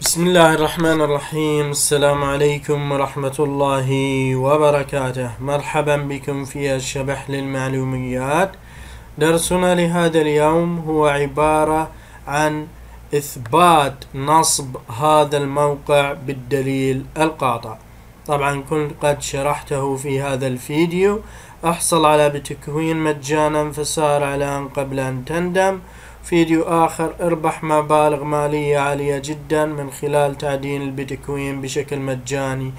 بسم الله الرحمن الرحيم. السلام عليكم ورحمة الله وبركاته. مرحبا بكم في الشبح للمعلوميات. درسنا لهذا اليوم هو عبارة عن إثبات نصب هذا الموقع بالدليل القاطع. طبعا كنت قد شرحته في هذا الفيديو. احصل على بيتكوين مجانا فسارع الآن قبل أن تندم. فيديو آخر: اربح مبالغ مالية عالية جدا من خلال تعدين البيتكوين بشكل مجاني،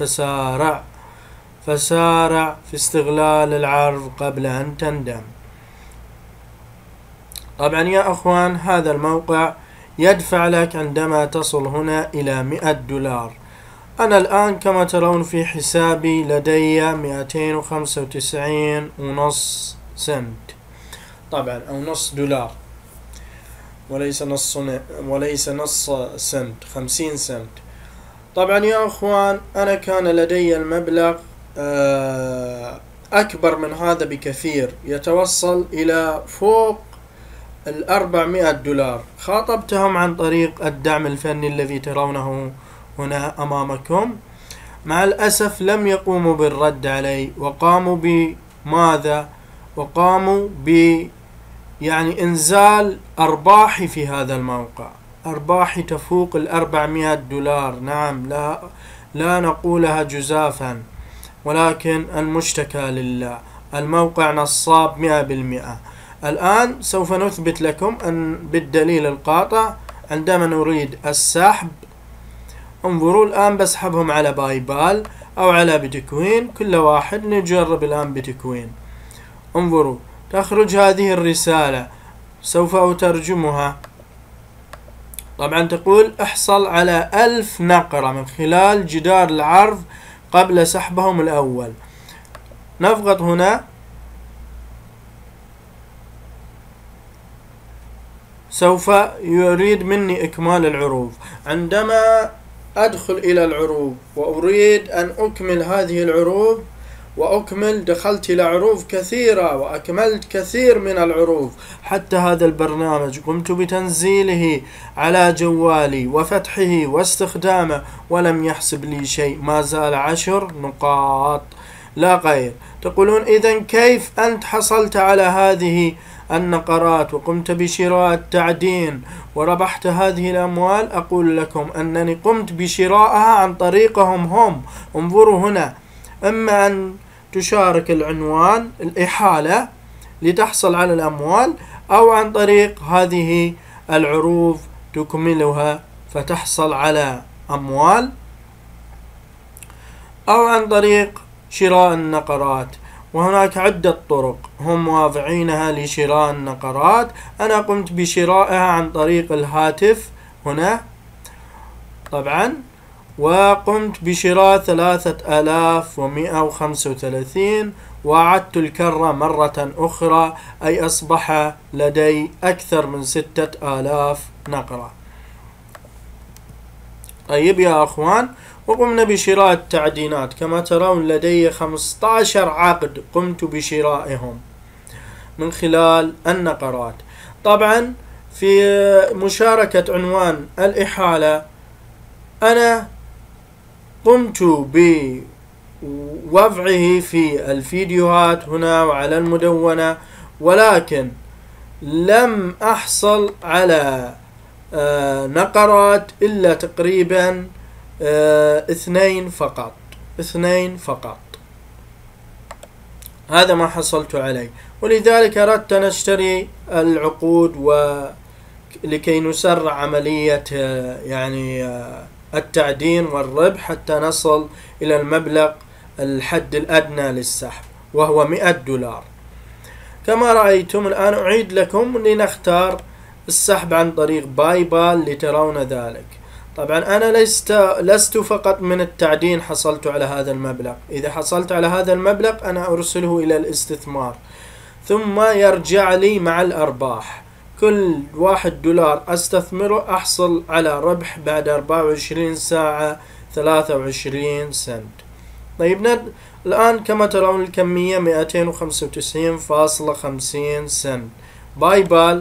فسارع في استغلال العرض قبل أن تندم. طبعا يا أخوان، هذا الموقع يدفع لك عندما تصل هنا إلى $100. أنا الآن كما ترون في حسابي لدي 295.5 سنت، طبعا أو نص دولار، وليس نص سنت، 50 سنت. طبعا يا أخوان، أنا كان لدي المبلغ أكبر من هذا بكثير، يتوصل إلى فوق $400. خاطبتهم عن طريق الدعم الفني الذي ترونه هنا أمامكم. مع الأسف لم يقوموا بالرد علي، وقاموا بماذا؟ وقاموا إنزال أرباحي في هذا الموقع. أرباحي تفوق $400. نعم، لا نقولها جزافا، ولكن المشتكى لله. الموقع نصاب 100%. الآن سوف نثبت لكم أن بالدليل القاطع عندما نريد السحب، انظروا الآن بسحبهم على باي بال أو على بيتكوين. كل واحد نجرب الآن بيتكوين. انظروا، تخرج هذه الرسالة، سوف أترجمها. طبعا تقول: احصل على 1000 نقرة من خلال جدار العرض قبل سحبهم الأول. نضغط هنا، سوف يريد مني إكمال العروض. عندما أدخل إلى العروض وأريد أن أكمل هذه العروض دخلت إلى عروض كثيرة وأكملت كثير من العروض. حتى هذا البرنامج قمت بتنزيله على جوالي وفتحه واستخدامه ولم يحسب لي شيء، ما زال 10 نقاط لا غير. تقولون: إذن كيف أنت حصلت على هذه النقرات وقمت بشراء التعدين وربحت هذه الأموال؟ أقول لكم أنني قمت بشرائها عن طريقهم هم. انظروا هنا، إما أن تشارك العنوان الإحالة لتحصل على الأموال، أو عن طريق هذه العروض تكملها فتحصل على أموال، أو عن طريق شراء النقرات. وهناك عدة طرق هم واضعينها لشراء النقرات. أنا قمت بشرائها عن طريق الهاتف هنا طبعا، وقمت بشراء 3135، وأعدت الكرة مرة أخرى، أي أصبح لدي أكثر من 6000 نقرة. طيب يا أخوان، وقمنا بشراء التعدينات. كما ترون لدي 15 عقد قمت بشرائهم من خلال النقرات. طبعا في مشاركة عنوان الإحالة أنا قمت بوضعه في الفيديوهات هنا وعلى المدونة، ولكن لم أحصل على نقرات إلا تقريبا 2 فقط. هذا ما حصلت عليه، ولذلك أردت أن أشتري العقود ولكي نسرع عملية التعدين والربح حتى نصل إلى المبلغ الحد الأدنى للسحب، وهو $100. كما رأيتم الآن أعيد لكم لنختار السحب عن طريق باي بال لترون ذلك. طبعا أنا لست فقط من التعدين حصلت على هذا المبلغ. إذا حصلت على هذا المبلغ أنا أرسله إلى الاستثمار، ثم يرجع لي مع الأرباح. كل $1 أستثمره أحصل على ربح بعد 24 ساعة 23 سنت. طيب الآن كما ترون الكمية 295.50 سنت. باي بال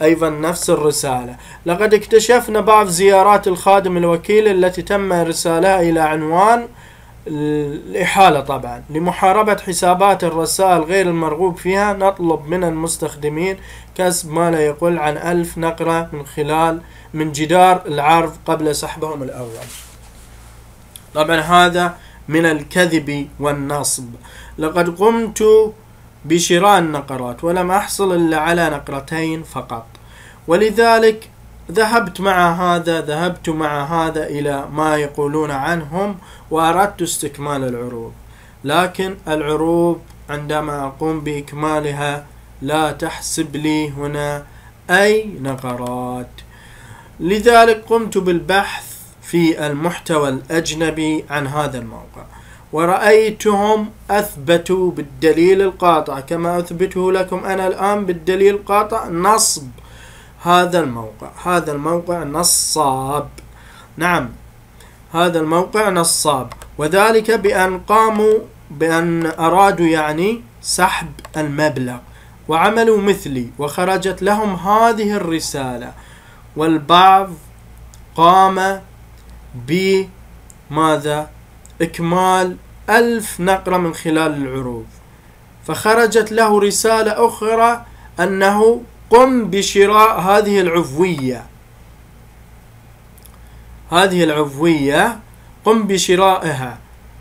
أيضا نفس الرسالة. لقد اكتشفنا بعض زيارات الخادم الوكيل التي تم إرسالها إلى عنوان الإحالة طبعا لمحاربة حسابات الرسائل غير المرغوب فيها. نطلب من المستخدمين كسب ما لا يقل عن 1000 نقرة من جدار العرض قبل سحبهم الأول. طبعا هذا من الكذب والنصب. لقد قمت بشراء النقرات ولم أحصل إلا على نقرتين فقط، ولذلك ذهبت مع هذا إلى ما يقولون عنهم وأردت استكمال العروض، لكن العروض عندما أقوم بإكمالها لا تحسب لي هنا أي نقرات. لذلك قمت بالبحث في المحتوى الأجنبي عن هذا الموقع، ورأيتهم أثبتوا بالدليل القاطع كما أثبته لكم أنا الآن بالدليل القاطع نصب هذا الموقع. هذا الموقع نصاب، نعم هذا الموقع نصاب، وذلك بأن أرادوا يعني سحب المبلغ وعملوا مثلي وخرجت لهم هذه الرسالة، والبعض قام بماذا؟ إكمال 1000 نقرة من خلال العروض، فخرجت له رسالة أخرى أنه قم بشراء هذه العفوية قم بشرائها،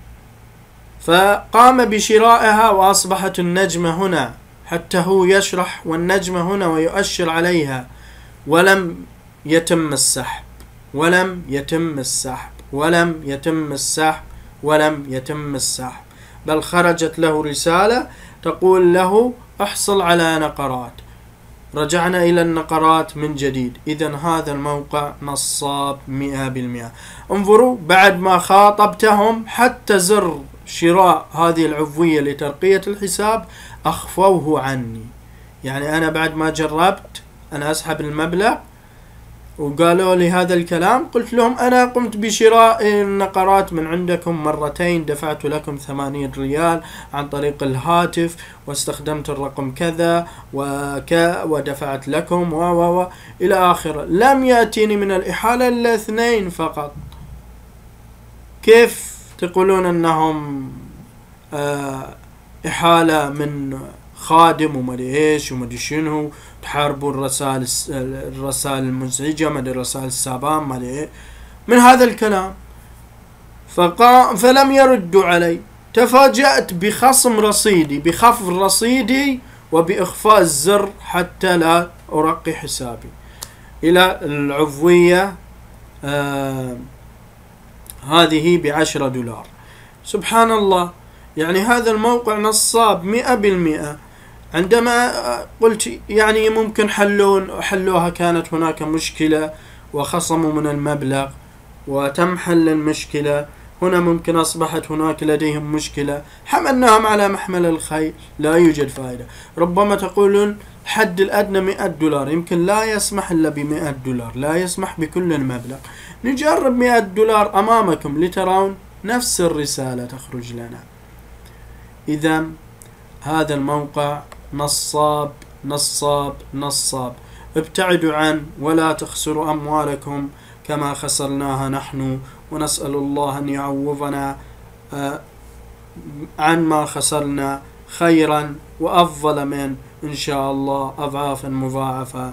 فقام بشرائها وأصبحت النجمة هنا حتى هو يشرح والنجمة هنا ويؤشر عليها، ولم يتم السحب بل خرجت له رسالة تقول له احصل على نقرات. رجعنا إلى النقرات من جديد. إذن هذا الموقع نصاب 100%. انظروا بعد ما خاطبتهم حتى زر شراء هذه العفوية لترقية الحساب أخفوه عني. يعني أنا بعد ما جربت أنا أسحب المبلغ وقالوا لي هذا الكلام، قلت لهم أنا قمت بشراء النقرات من عندكم مرتين، دفعت لكم 80 ريال عن طريق الهاتف واستخدمت الرقم كذا ودفعت لكم إلى آخره. لم يأتيني من الإحالة إلا 2 فقط. كيف تقولون أنهم إحالة من خادم ومدري ايش ومدري شنو، تحاربوا الرسائل المزعجة، مدري الرسائل السابان، مدري ايه من هذا الكلام. فلم يردوا علي. تفاجأت بخفض رصيدي وبإخفاء الزر حتى لا أرقي حسابي إلى العفوية هذه ب$10. سبحان الله، يعني هذا الموقع نصاب 100%. عندما قلت يعني ممكن حلوها، كانت هناك مشكلة وخصموا من المبلغ وتم حل المشكلة، هنا ممكن أصبحت هناك لديهم مشكلة، حملناهم على محمل الخير، لا يوجد فائدة. ربما تقولون الحد الأدنى $100، يمكن لا يسمح إلا ب$100، لا يسمح بكل المبلغ. نجرب $100 أمامكم لترون نفس الرسالة تخرج لنا. إذا هذا الموقع نصاب نصاب نصاب. ابتعدوا عنه ولا تخسروا أموالكم كما خسرناها نحن، ونسأل الله أن يعوضنا عن ما خسرنا خيرا وأفضل من إن شاء الله أضعافا مضاعفة.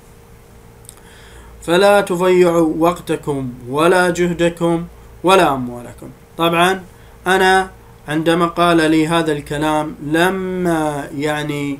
فلا تضيعوا وقتكم ولا جهدكم ولا أموالكم. طبعا أنا عندما قال لي هذا الكلام لم يعني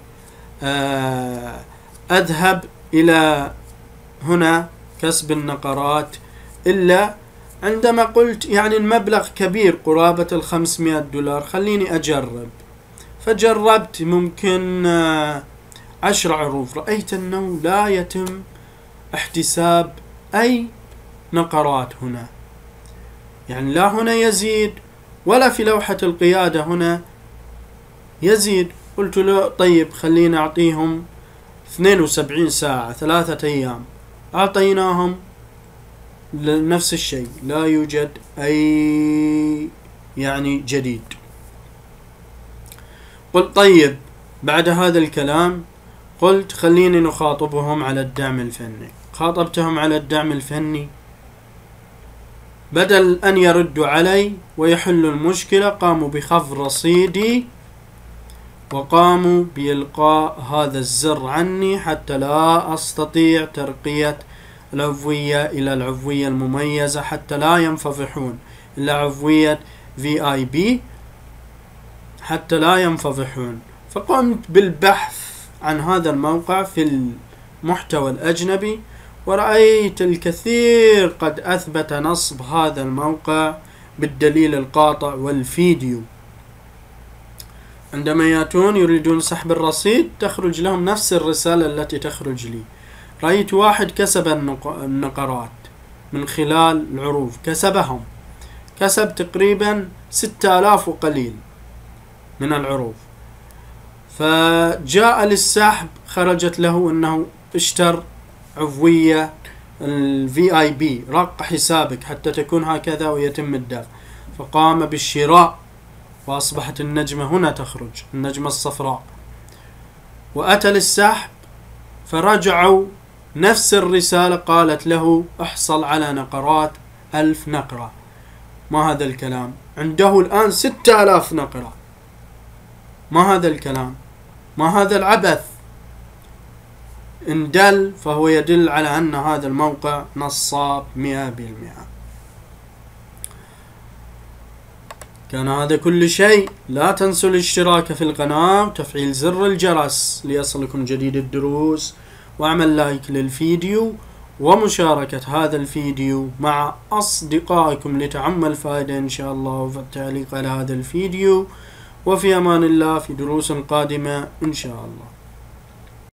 أذهب إلى هنا كسب النقرات، إلا عندما قلت يعني المبلغ كبير قرابة $500، خليني أجرب. فجربت ممكن 10 عروض، رأيت أنه لا يتم احتساب أي نقرات هنا، يعني لا هنا يزيد ولا في لوحة القيادة هنا يزيد. قلت له طيب خلينا أعطيهم 72 ساعة 3 أيام. أعطيناهم نفس الشيء، لا يوجد أي يعني جديد. قلت طيب بعد هذا الكلام قلت خليني نخاطبهم على الدعم الفني. خاطبتهم على الدعم الفني، بدل أن يردوا علي ويحلوا المشكلة قاموا بخفض رصيدي وقاموا بإلقاء هذا الزر عني حتى لا أستطيع ترقية العضوية إلى العضوية المميزة، حتى لا ينفضحون إلى عضوية VIP، حتى لا ينفضحون. فقمت بالبحث عن هذا الموقع في المحتوى الأجنبي، ورأيت الكثير قد أثبت نصب هذا الموقع بالدليل القاطع والفيديو. عندما يأتون يريدون سحب الرصيد تخرج لهم نفس الرسالة التي تخرج لي. رأيت واحد كسب النقرات من خلال العروض، كسب تقريبا 6000 وقليل من العروض، فجاء للسحب خرجت له أنه اشتر عضوية VIP، رق حسابك حتى تكون هكذا ويتم الدفع، فقام بالشراء وأصبحت النجمة هنا تخرج، النجمة الصفراء، وأتى للسحب فرجعوا نفس الرسالة قالت له احصل على نقرات 1000 نقرة. ما هذا الكلام؟ عنده الآن 6000 نقرة. ما هذا الكلام؟ ما هذا العبث؟ إن دل فهو يدل على أن هذا الموقع نصاب 100%. كان هذا كل شيء. لا تنسوا الاشتراك في القناة وتفعيل زر الجرس ليصلكم جديد الدروس، واعمل لايك للفيديو ومشاركة هذا الفيديو مع أصدقائكم لتعم الفائدة إن شاء الله، والتعليق على هذا الفيديو. وفي أمان الله، في دروس قادمة إن شاء الله.